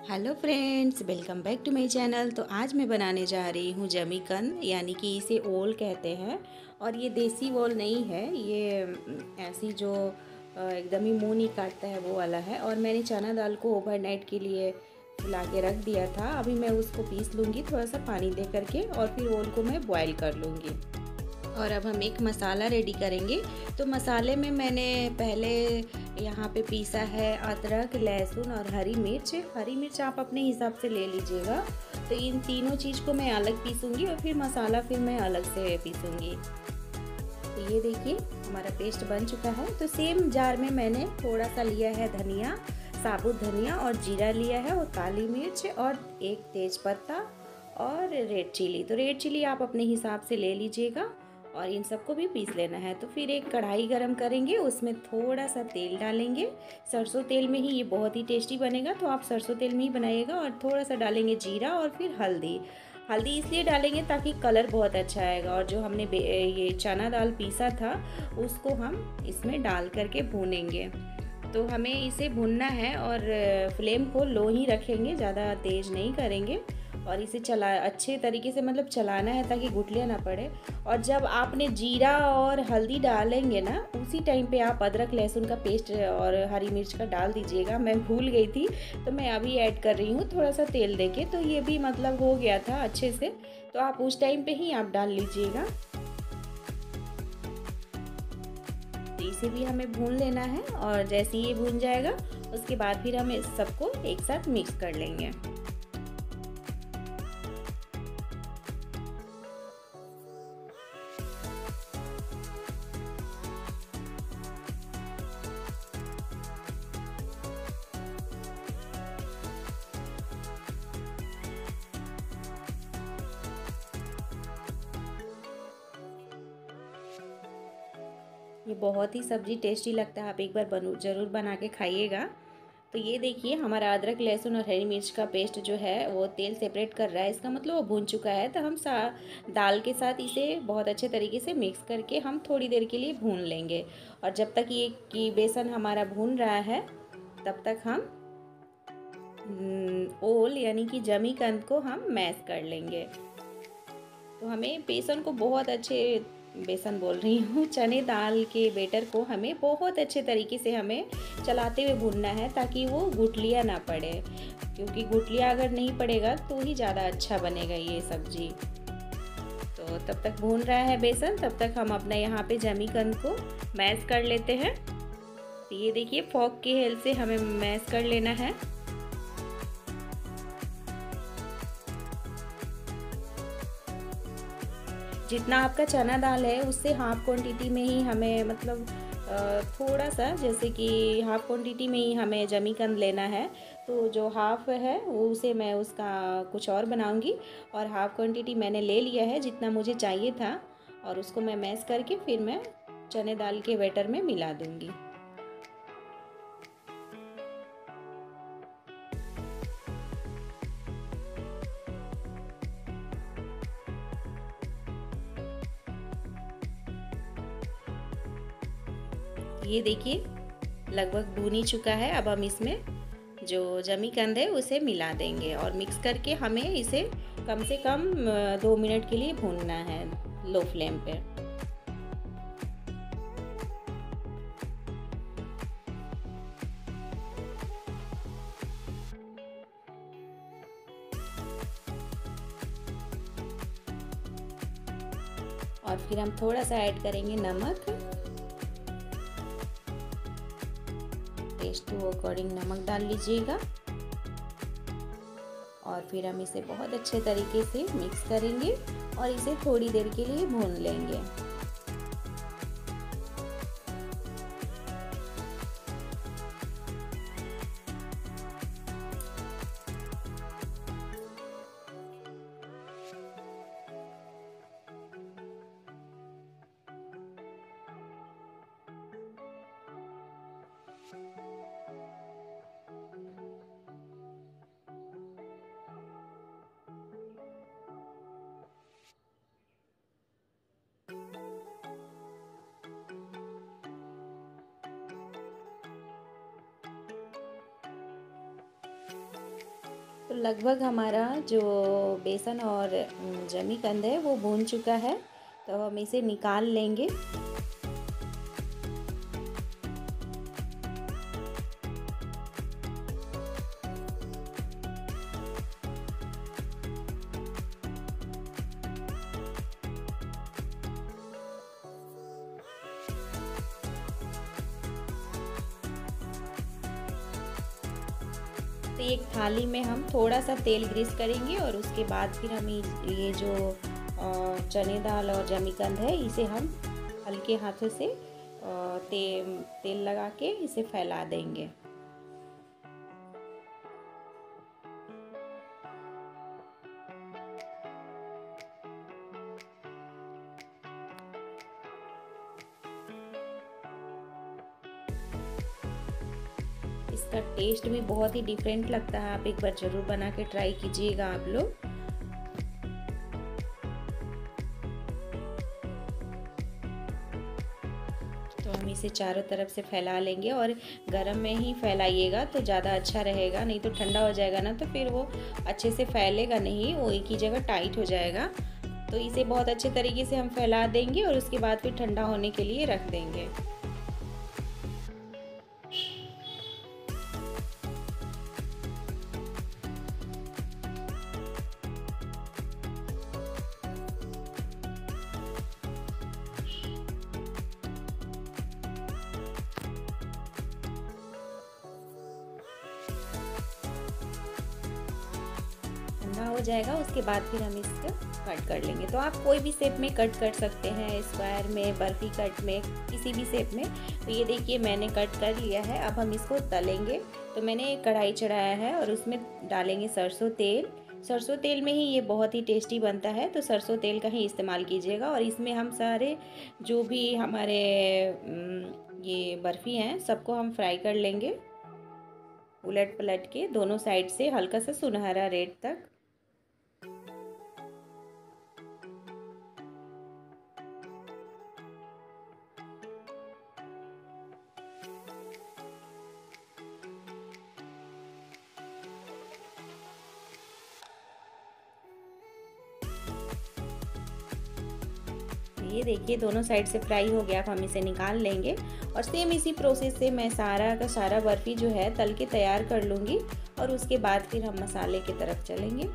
Hello friends, welcome back to my channel. तो आज मैं बनाने जा रही हूँ जमीकंद, यानी कि इसे ओल कहते हैं। और ये देसी ओल नहीं है, ये ऐसी जो एकदम ही मुंह नहीं काटता है वो वाला है। और मैंने चना दाल को ओवरनाइट के लिए फुला के रख दिया था। अभी मैं उसको पीस लूँगी थोड़ा सा पानी दे करके, और फिर ओल को मैं बॉईल कर लूँगी। और अब हम एक मसाला रेडी करेंगे। तो मसाले में मैंने पहले यहाँ पे पीसा है अदरक, लहसुन और हरी मिर्च। हरी मिर्च आप अपने हिसाब से ले लीजिएगा। तो इन तीनों चीज़ को मैं अलग पीसूँगी और फिर मसाला फिर मैं अलग से पीसूँगी। तो ये देखिए हमारा पेस्ट बन चुका है। तो सेम जार में मैंने थोड़ा सा लिया है धनिया, साबुत धनिया और जीरा लिया है, और काली मिर्च और एक तेज पत्ता और रेड चिली। तो रेड चिली आप अपने हिसाब से ले लीजिएगा, और इन सबको भी पीस लेना है। तो फिर एक कढ़ाई गरम करेंगे, उसमें थोड़ा सा तेल डालेंगे। सरसों तेल में ही ये बहुत ही टेस्टी बनेगा, तो आप सरसों तेल में ही बनाइएगा। और थोड़ा सा डालेंगे जीरा और फिर हल्दी। हल्दी इसलिए डालेंगे ताकि कलर बहुत अच्छा आएगा। और जो हमने ये चना दाल पीसा था उसको हम इसमें डाल करके भूनेंगे। तो हमें इसे भूनना है, और फ्लेम को लो ही रखेंगे, ज़्यादा तेज़ नहीं करेंगे। और इसे चला अच्छे तरीके से मतलब चलाना है ताकि गुठलियाँ ना पड़े। और जब आपने जीरा और हल्दी डालेंगे ना, उसी टाइम पे आप अदरक लहसुन का पेस्ट और हरी मिर्च का डाल दीजिएगा। मैं भूल गई थी, तो मैं अभी ऐड कर रही हूँ थोड़ा सा तेल देके। तो ये भी मतलब हो गया था अच्छे से, तो आप उस टाइम पे ही आप डाल लीजिएगा। तो इसे भी हमें भून लेना है, और जैसे ये भून जाएगा उसके बाद फिर हम इस सबको एक साथ मिक्स कर लेंगे। ये बहुत ही सब्ज़ी टेस्टी लगता है, आप एक बार ज़रूर बना के खाइएगा। तो ये देखिए हमारा अदरक लहसुन और हरी मिर्च का पेस्ट जो है वो तेल सेपरेट कर रहा है, इसका मतलब वो भून चुका है। तो हम दाल के साथ इसे बहुत अच्छे तरीके से मिक्स करके हम थोड़ी देर के लिए भून लेंगे। और जब तक ये कि बेसन हमारा भून रहा है, तब तक हम ओल यानी कि जमीकंद को हम मैश कर लेंगे। तो हमें बेसन को बहुत अच्छे बेसन बोल रही हूँ चने दाल के बेटर को हमें बहुत अच्छे तरीके से हमें चलाते हुए भूनना है, ताकि वो गुठलियाँ ना पड़े। क्योंकि गुठलियाँ अगर नहीं पड़ेगा तो ही ज़्यादा अच्छा बनेगा ये सब्जी। तो तब तक भून रहा है बेसन, तब तक हम अपने यहाँ पे जमीकंद को मैश कर लेते हैं। तो ये देखिए फॉक की हेल्प से हमें मैश कर लेना है। जितना आपका चना दाल है उससे हाफ क्वांटिटी में ही हमें मतलब थोड़ा सा, जैसे कि हाफ क्वांटिटी में ही हमें जमीकंद लेना है। तो जो हाफ है वो उसे मैं उसका कुछ और बनाऊंगी, और हाफ क्वांटिटी मैंने ले लिया है जितना मुझे चाहिए था। और उसको मैं मैश करके फिर मैं चने दाल के बैटर में मिला दूंगी। ये देखिए लगभग भून ही चुका है। अब हम इसमें जो जमीकंद है उसे मिला देंगे, और मिक्स करके हमें इसे कम से कम 2 मिनट के लिए भूनना है लो फ्लेम पे। और फिर हम थोड़ा सा ऐड करेंगे नमक, टेस्ट टू अकॉर्डिंग नमक डाल लीजिएगा। और फिर हम इसे बहुत अच्छे तरीके से मिक्स करेंगे और इसे थोड़ी देर के लिए भून लेंगे। तो लगभग हमारा जो बेसन और जमीकंद है वो भून चुका है, तो हम इसे निकाल लेंगे। तो एक थाली में हम थोड़ा सा तेल ग्रीस करेंगे और उसके बाद फिर हम ये जो चने दाल और जमीकंद है इसे हम हल्के हाथों से तेल लगा के इसे फैला देंगे। इसका टेस्ट भी बहुत ही डिफरेंट लगता है, आप एक बार ज़रूर बना के ट्राई कीजिएगा आप लोग। तो हम इसे चारों तरफ से फैला लेंगे और गरम में ही फैलाइएगा तो ज़्यादा अच्छा रहेगा, नहीं तो ठंडा हो जाएगा ना तो फिर वो अच्छे से फैलेगा नहीं, वो एक ही जगह टाइट हो जाएगा। तो इसे बहुत अच्छे तरीके से हम फैला देंगे और उसके बाद फिर ठंडा होने के लिए रख देंगे। ठंडा हो जाएगा उसके बाद फिर हम इसको कट कर लेंगे। तो आप कोई भी शेप में कट कर सकते हैं, स्क्वायर में, बर्फी कट में, किसी भी शेप में। तो ये देखिए मैंने कट कर लिया है। अब हम इसको तलेंगे। तो मैंने एक कढ़ाई चढ़ाया है और उसमें डालेंगे सरसों तेल। सरसों तेल में ही ये बहुत ही टेस्टी बनता है, तो सरसों तेल का ही इस्तेमाल कीजिएगा। और इसमें हम सारे जो भी हमारे ये बर्फ़ी हैं सबको हम फ्राई कर लेंगे, उलट पलट के दोनों साइड से हल्का सा सुनहरा रेड तक। ये देखिए दोनों साइड से फ्राई हो गया। अब हम इसे निकाल लेंगे और सेम इसी प्रोसेस से मैं सारा का सारा बर्फ़ी जो है तल के तैयार कर लूँगी और उसके बाद फिर हम मसाले की तरफ चलेंगे।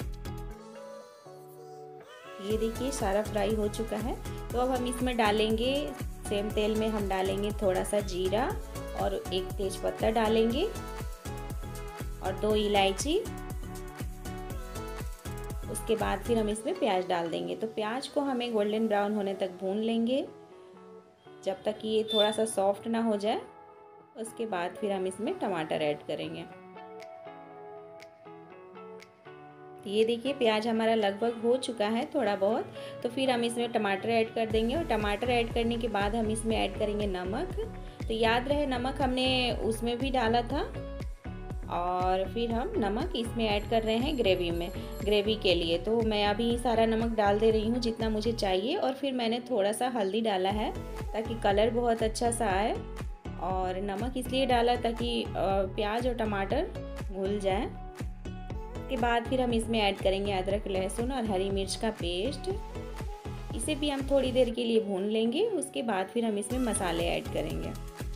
ये देखिए सारा फ्राई हो चुका है। तो अब हम इसमें डालेंगे, सेम तेल में हम डालेंगे थोड़ा सा जीरा और एक तेज़पत्ता डालेंगे और 2 इलायची। उसके बाद फिर हम इसमें प्याज डाल देंगे। तो प्याज को हमें गोल्डन ब्राउन होने तक भून लेंगे, जब तक कि ये थोड़ा सा सॉफ्ट ना हो जाए। उसके बाद फिर हम इसमें टमाटर ऐड करेंगे। ये देखिए प्याज हमारा लगभग हो चुका है थोड़ा बहुत। तो फिर हम इसमें टमाटर ऐड कर देंगे और टमाटर ऐड करने के बाद हम इसमें ऐड करेंगे नमक। तो याद रहे नमक हमने उसमें भी डाला था और फिर हम नमक इसमें ऐड कर रहे हैं ग्रेवी के लिए। तो मैं अभी सारा नमक डाल दे रही हूँ जितना मुझे चाहिए। और फिर मैंने थोड़ा सा हल्दी डाला है ताकि कलर बहुत अच्छा सा आए, और नमक इसलिए डाला ताकि प्याज और टमाटर घुल जाए। उसके बाद फिर हम इसमें ऐड करेंगे अदरक, लहसुन और हरी मिर्च का पेस्ट। इसे भी हम थोड़ी देर के लिए भून लेंगे। उसके बाद फिर हम इसमें मसाले ऐड करेंगे।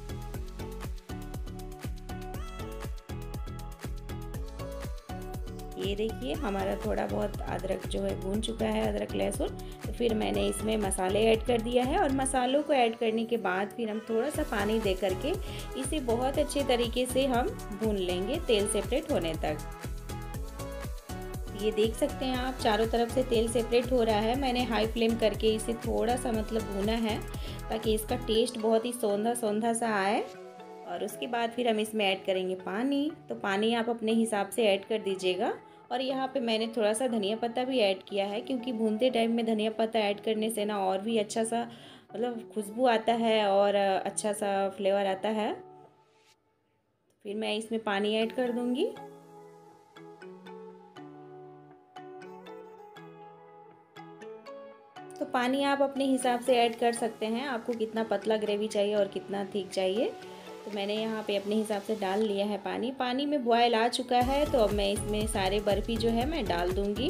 ये देखिए हमारा थोड़ा बहुत अदरक जो है भून चुका है, अदरक लहसुन। तो फिर मैंने इसमें मसाले ऐड कर दिया है और मसालों को ऐड करने के बाद फिर हम थोड़ा सा पानी दे करके इसे बहुत अच्छे तरीके से हम भून लेंगे तेल सेपरेट होने तक। ये देख सकते हैं आप चारों तरफ से तेल सेपरेट हो रहा है। मैंने हाई फ्लेम करके इसे थोड़ा सा भूना है ताकि इसका टेस्ट बहुत ही सौंधा सौंधा सा आए। और उसके बाद फिर हम इसमें ऐड करेंगे पानी। तो पानी आप अपने हिसाब से ऐड कर दीजिएगा। और यहाँ पे मैंने थोड़ा सा धनिया पत्ता भी ऐड किया है, क्योंकि भूनते टाइम में धनिया पत्ता ऐड करने से ना और भी अच्छा सा खुशबू आता है और अच्छा सा फ्लेवर आता है। फिर मैं इसमें पानी ऐड कर दूँगी। तो पानी आप अपने हिसाब से ऐड कर सकते हैं, आपको कितना पतला ग्रेवी चाहिए और कितना थिक चाहिए। तो मैंने यहाँ पे अपने हिसाब से डाल लिया है पानी। पानी में बॉयल आ चुका है, तो अब मैं इसमें सारे बर्फ़ी जो है मैं डाल दूँगी।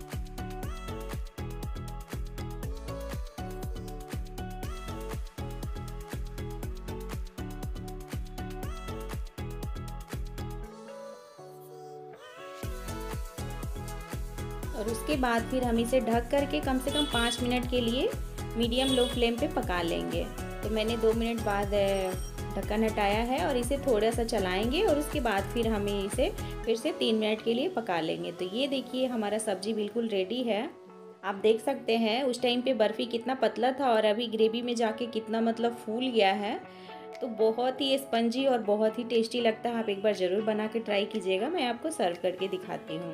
और उसके बाद फिर हम इसे ढक करके कम से कम 5 मिनट के लिए मीडियम लो फ्लेम पे पका लेंगे। तो मैंने 2 मिनट बाद ढक्कन हटाया है और इसे थोड़ा सा चलाएंगे और उसके बाद फिर हमें इसे फिर से 3 मिनट के लिए पका लेंगे। तो ये देखिए हमारा सब्जी बिल्कुल रेडी है। आप देख सकते हैं उस टाइम पे बर्फ़ी कितना पतला था और अभी ग्रेवी में जाके कितना मतलब फूल गया है। तो बहुत ही स्पंजी और बहुत ही टेस्टी लगता है। आप एक बार ज़रूर बना के ट्राई कीजिएगा। मैं आपको सर्व करके दिखाती हूँ।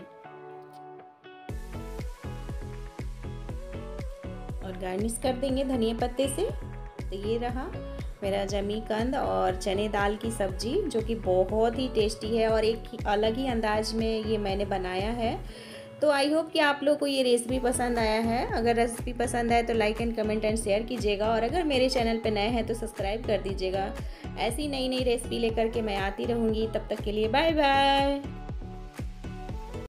और गार्निश कर देंगे धनिया पत्ते से। तो ये रहा मेरा जमीकंद और चने दाल की सब्ज़ी, जो कि बहुत ही टेस्टी है और एक अलग ही अंदाज में ये मैंने बनाया है। तो आई होप कि आप लोग को ये रेसिपी पसंद आया है। अगर रेसिपी पसंद आए तो like and comment and share कीजिएगा, और अगर मेरे चैनल पे नए हैं तो सब्सक्राइब कर दीजिएगा। ऐसी नई नई रेसिपी लेकर के मैं आती रहूँगी। तब तक के लिए बाय बाय।